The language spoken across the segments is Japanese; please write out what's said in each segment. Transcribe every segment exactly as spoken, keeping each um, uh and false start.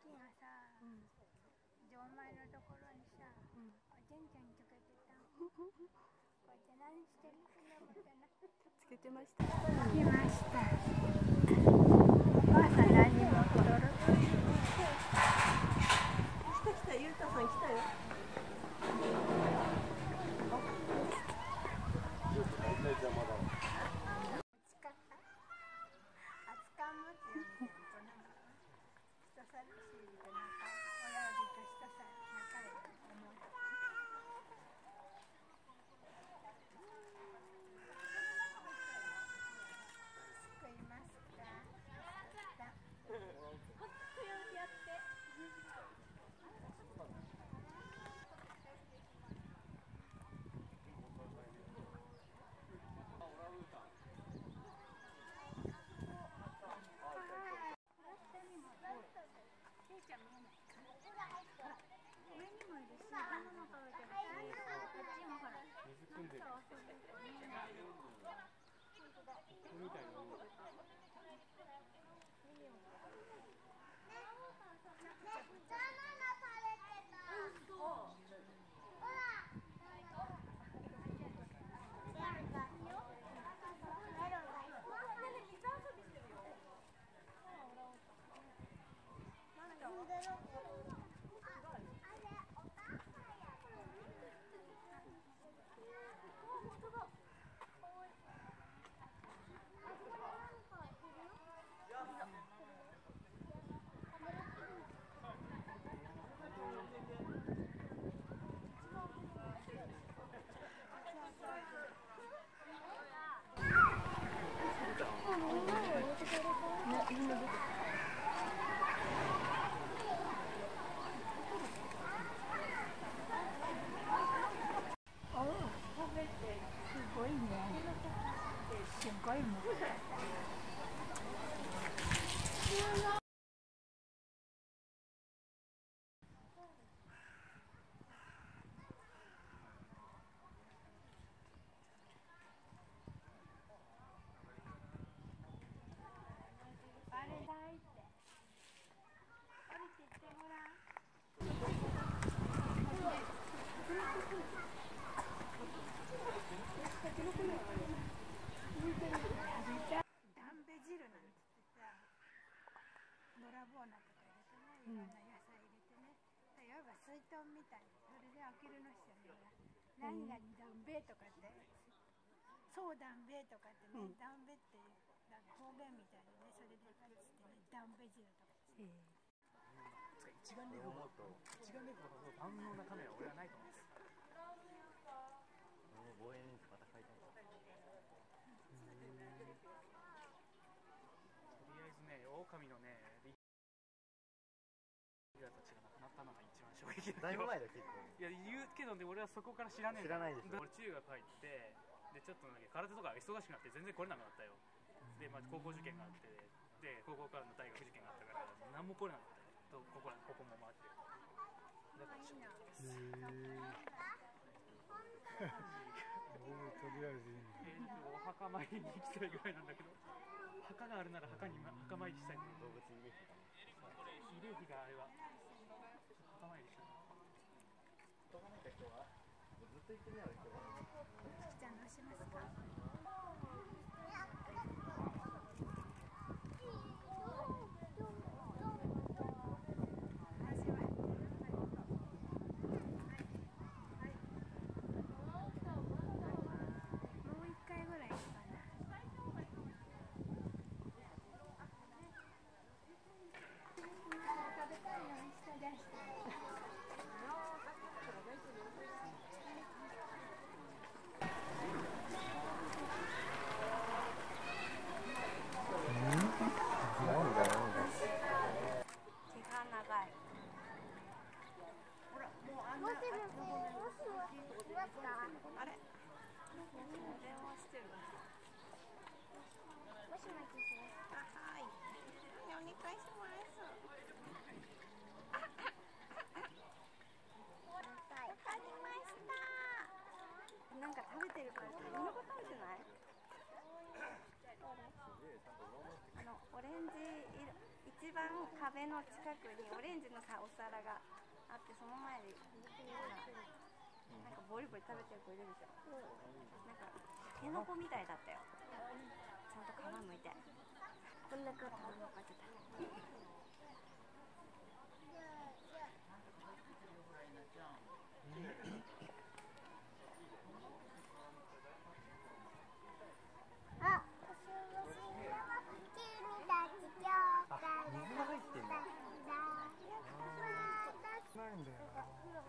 父がさ、錠前のところにさ、おちんちんつけてた。こうやって何してるかなみたいな。 つけてました。 来ました。お母さん何にも踊る。 来た来た、ゆうたさん来たよ。 人差し指と中親指と人差し中指思い救いますかやってケイちゃん見えないか上にもいるし、花も食べてるし、こっちもほら、水汲んでる。見えない。みたいな。すごいね。すごいね。あれだいって。降りていってごらん。ダンベ汁なんて言ってさ、ドラボーナとか入れてね、いろんな野菜入れてね、いわば水豚みたいに、それであきるの人にほら、何々ダンベとかって、そうダンベとかってね、ダンベって方言みたいにね、それでかつってね、ダンベ汁とかって。 一眼レフも一眼レフほど万能なカメラ俺はないと思ってるから。 望遠レンズまた買いたい。 とりあえずね、狼のね、リーダーたちが亡くなったのが一番衝撃だ。 だいぶ前だ結構。 いや言うけどね、俺はそこから知らねえんだ。 知らないでしょ。 俺中学入ってでちょっとなんか空手とか忙しくなって全然来れなくなったよ。でまあ高校受験があってで高校からの大学受験があったから何も来れなかったよ。とここらここも回って。だから衝撃です。へえ。とりあえずいいんだ。えー、お墓参りに行きたいぐらいなんだけど、墓があるなら墓に墓参りしたい。 動物慰霊碑かな。 慰霊碑があれは墓参りしたい。 人がないか今日はずっと行ってみよう今日は。 ちゃんどうしますか。 間壁の近くにオレンジのさお皿があって、その前でなんかボリボリ食べてる子いるでしょ。なんかタケノコみたいだったよ。ちゃんと皮むいてこんな顔食べ残ってた。 あ、水が入ってんだ。ないんだよな。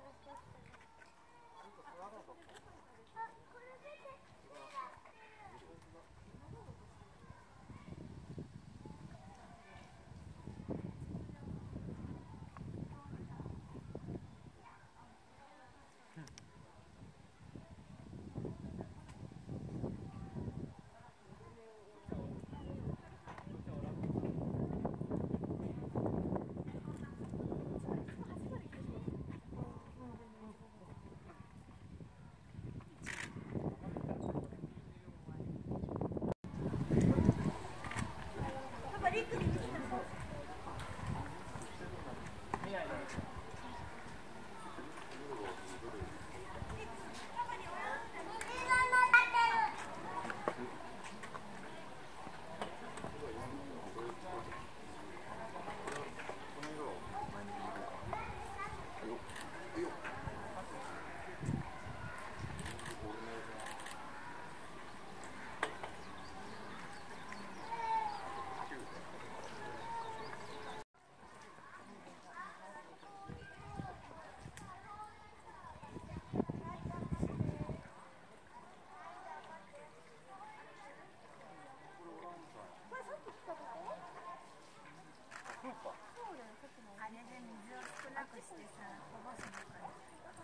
あれで水を少なくしてさ、こぼすのかな。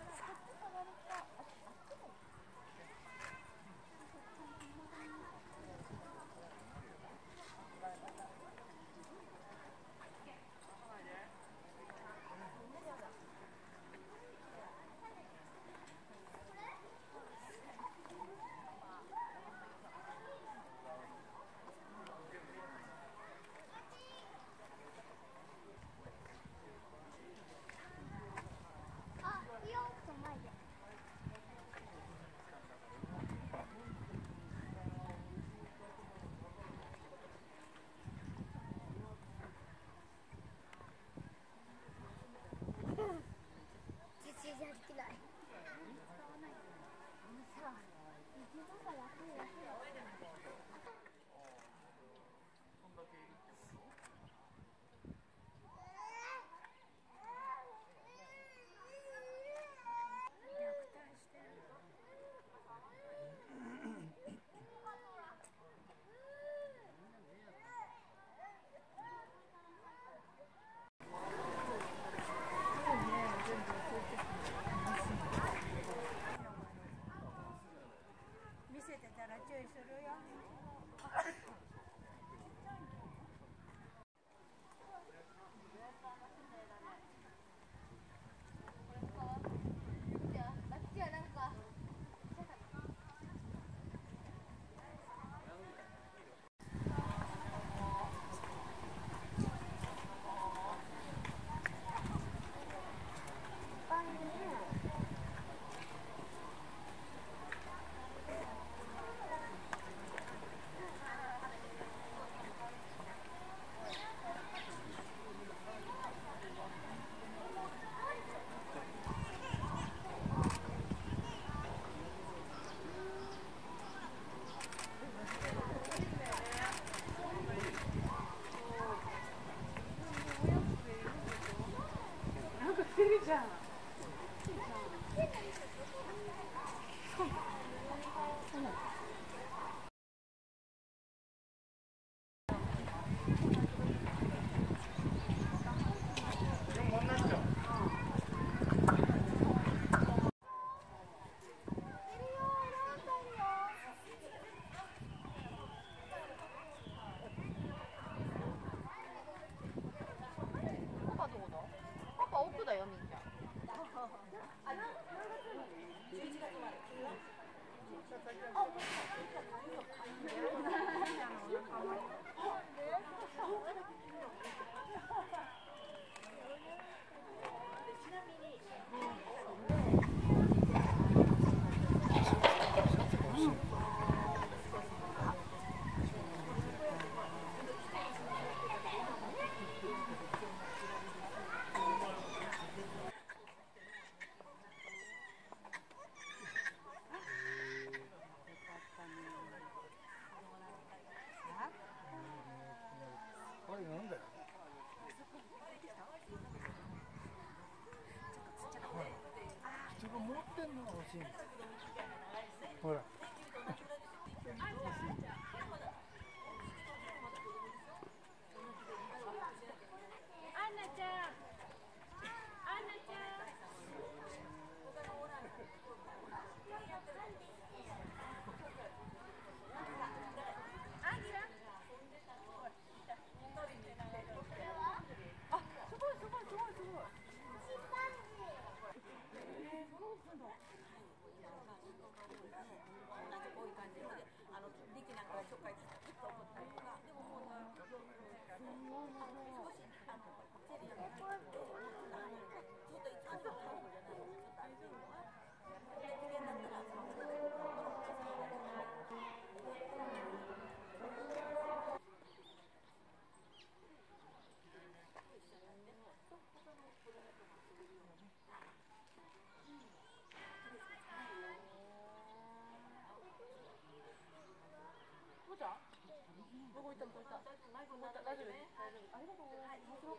見せてたら注意するよ。じゃん。 これなんだよ。人が持ってんのが欲しいんだよ。ほら。 アンナちゃん、アンナちゃん。どこ行ったの？どこ行った？大丈夫？大丈夫？ありがとう。